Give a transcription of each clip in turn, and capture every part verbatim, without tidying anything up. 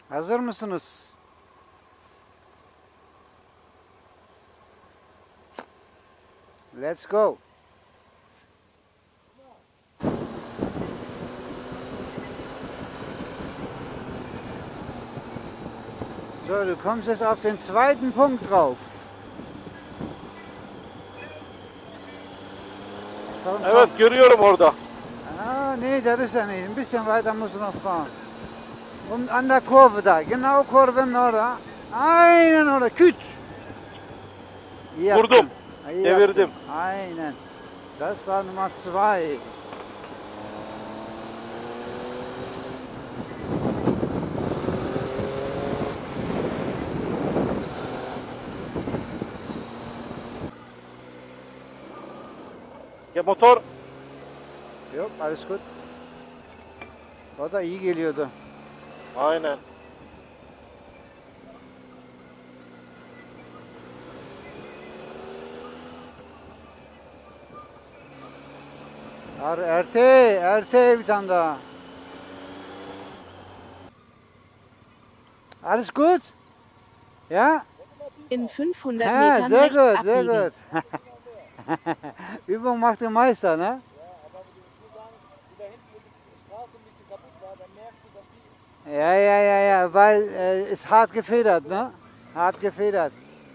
Hazır mısınız? Let's go. So, du kommst jetzt auf den zweiten Punkt drauf. Komm, Evet, komm. görüyorum orada. Ah, nee, das ist er nicht. Ein bisschen weiter musst du noch fahren. Und an der Kurve da, genau Kurven oder? Aynen orada, küt. İyi Vurdum, yaptın, iyi devirdim. yaptın. Aynen. Das war Nummer zwei. Ya motor Yok, alles gut. O da iyi geliyordu. aynen. Ar Erte, Erte bir tane daha. Alles gut? Ja? In fünfhundert Ha, Metern sehr rechts gut, sehr abbiegen. gut. Übung macht den Meister, ne? Ja, ja, ja, ja, weil äh, ist hart gefedert, ne? Hart gefedert.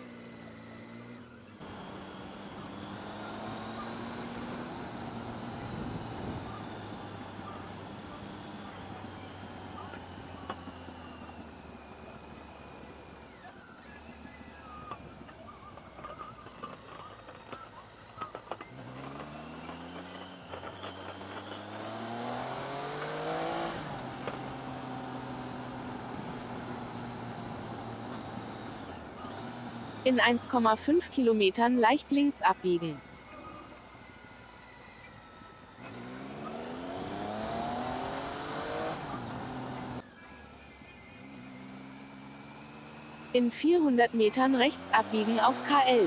In eins Komma fünf Kilometern leicht links abbiegen. In vierhundert Metern rechts abbiegen auf K elf.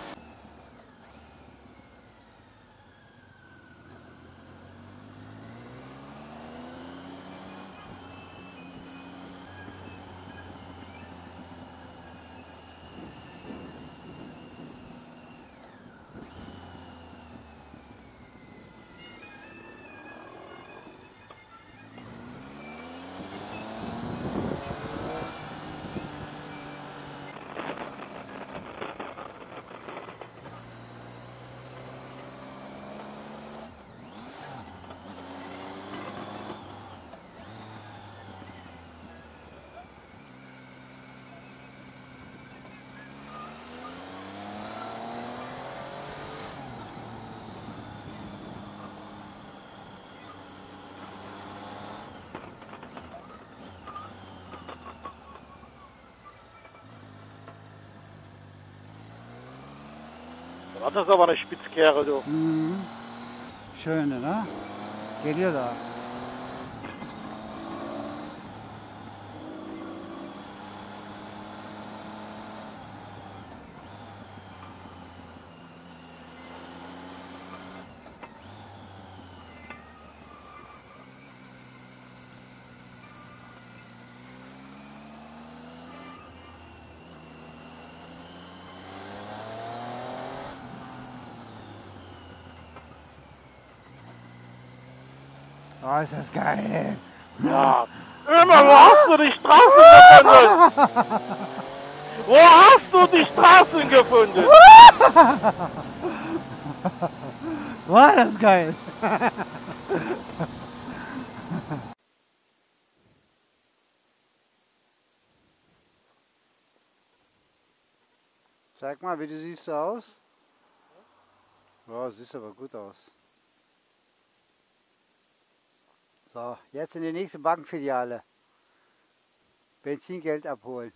Das ist aber eine Spitzkehre, du. Mhm. Schöne, ne? Geliyor da. Oh, ist das geil. Ja. Immer, wo hast du die Straßen gefunden? Wo hast du die Straßen gefunden? War das geil. Sag mal, wie du siehst du aus? Oh, siehst aber gut aus. So, jetzt in die nächste Bankfiliale. Benzingeld abholen.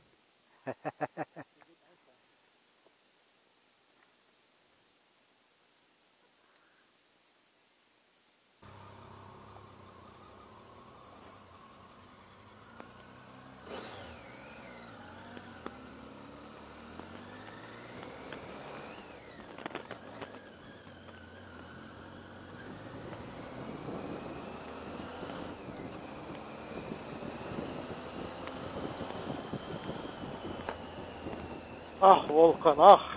Ach, Wolfgang, ach.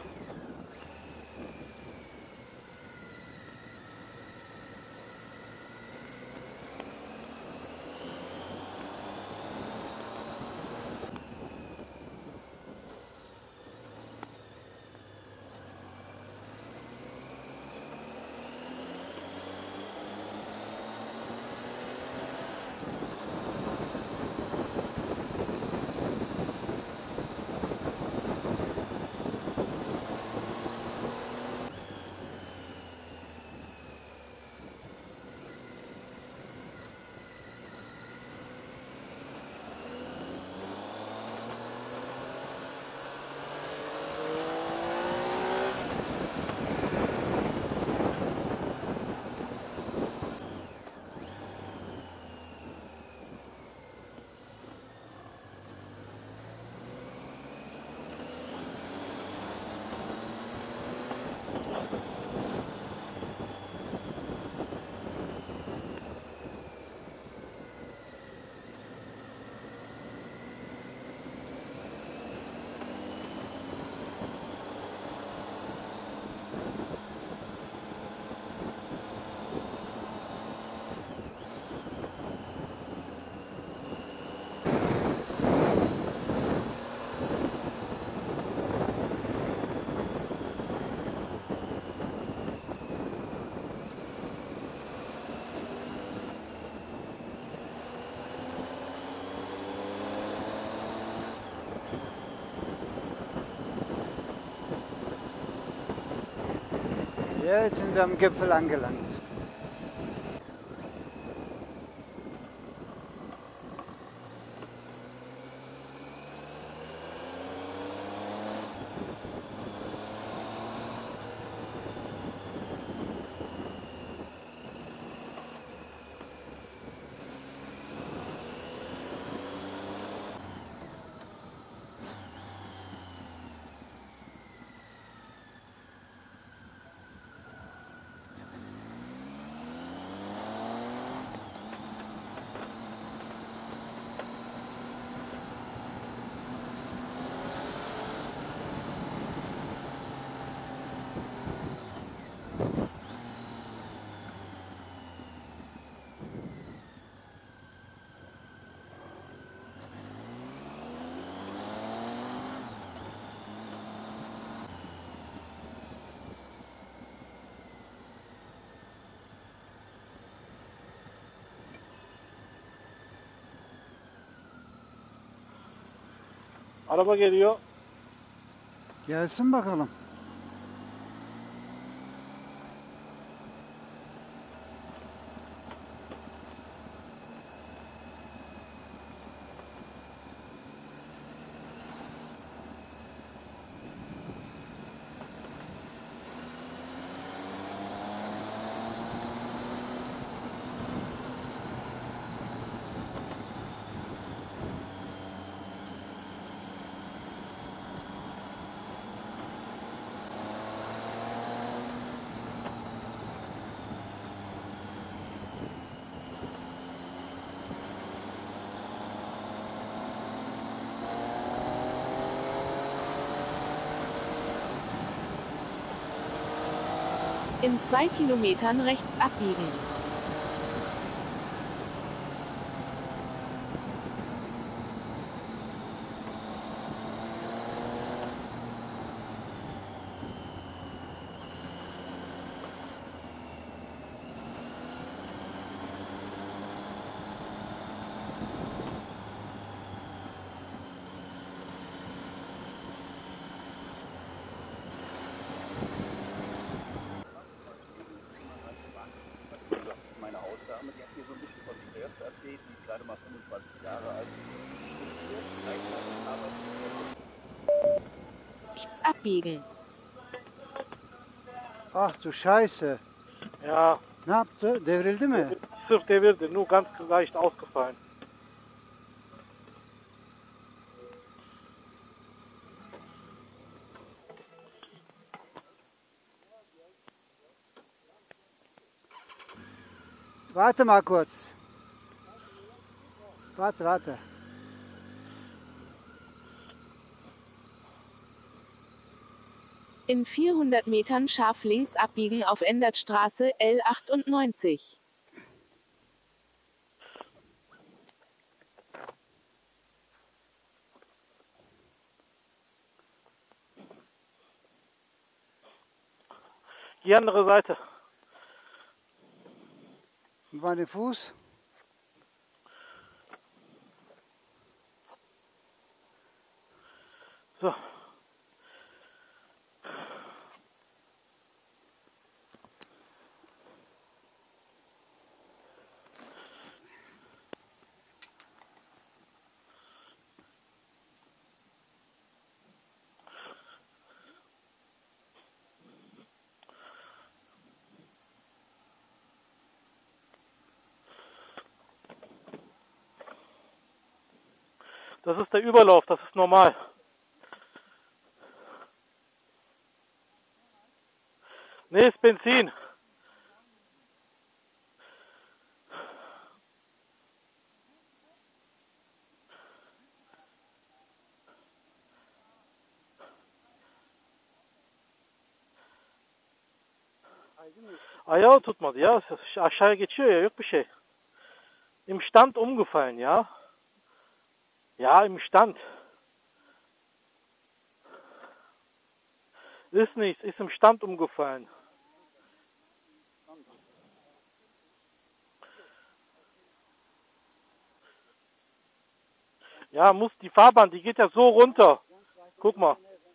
Jetzt sind wir am Gipfel angelangt. Araba geliyor. Gelsin bakalım. In zwei Kilometern rechts abbiegen. Rechts abbiegen. Ach du Scheiße. Ja, Ne yaptı? Devrildi mi? sırf devirdi, nur ganz leicht ausgefallen. Warte mal kurz. Warte, warte. In vierhundert Metern scharf links abbiegen auf Endertstraße L achtundneunzig. Die andere Seite. Über den Fuß. So. Das ist der Überlauf, das ist normal. Nee, ist Benzin. Ayağı tutmadı ya. Aşağıya geçiyor ya, yok bir şey. Im Stand umgefallen, ja. Ja, im Stand. Ist nichts, ist im Stand umgefallen. Ja, muss die Fahrbahn, die geht ja so runter. Guck mal.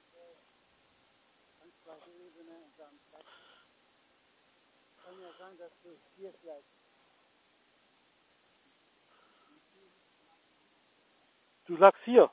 Du lagst hier.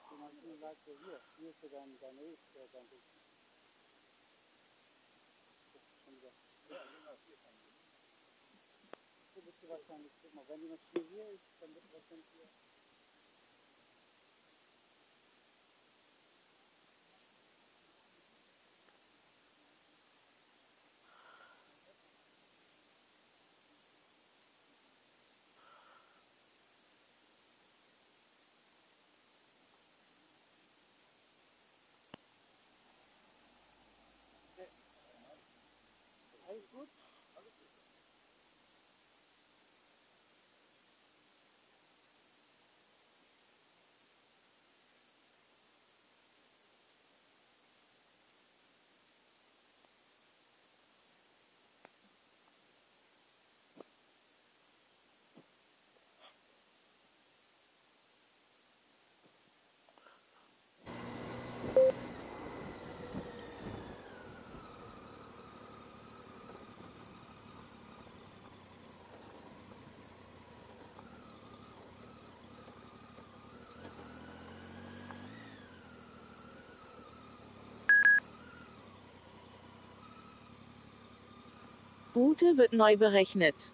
Route wird neu berechnet.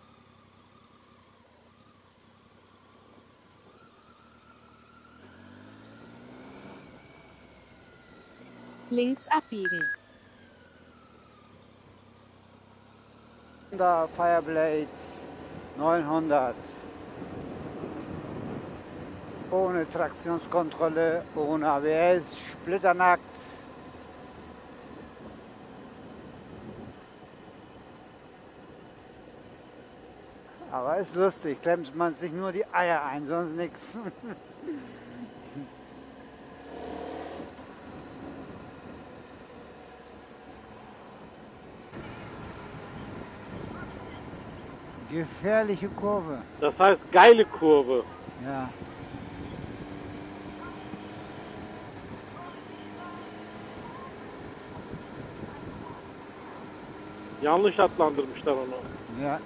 Links abbiegen. Da Fireblade neunhundert. Ohne Traktionskontrolle, ohne A B S, splitternackt. Aber ist lustig, klemmt man sich nur die Eier ein, sonst nichts. Gefährliche Kurve. Das heißt geile Kurve. Ja. Yanlış adlandırmışlar onu. Ja.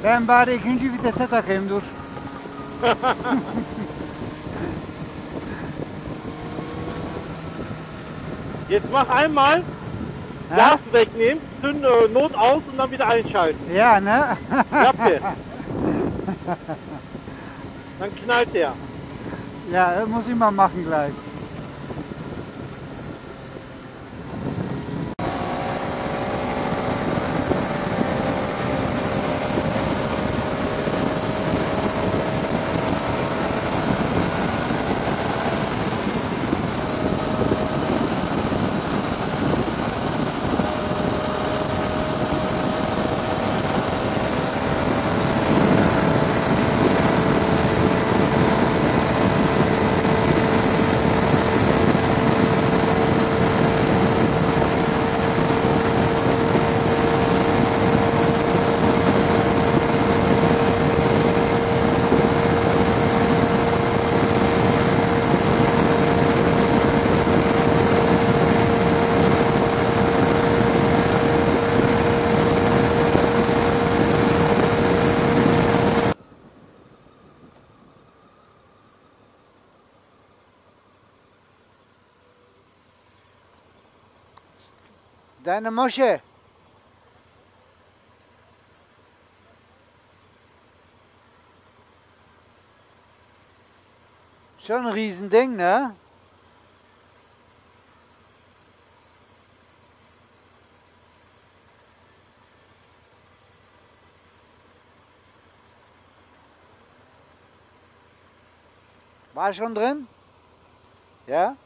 Ben bari ikinci vitese takayım dur. Jetzt mach einmal Ha? Gas wegnehmen, zünd äh, Not aus und dann wieder einschalten. Ya ne? Klappt der. Dann knallt der. Ja, das muss ich mal machen gleich. Deine Mosche. Schon ein Riesending, ne? War schon drin? Ja?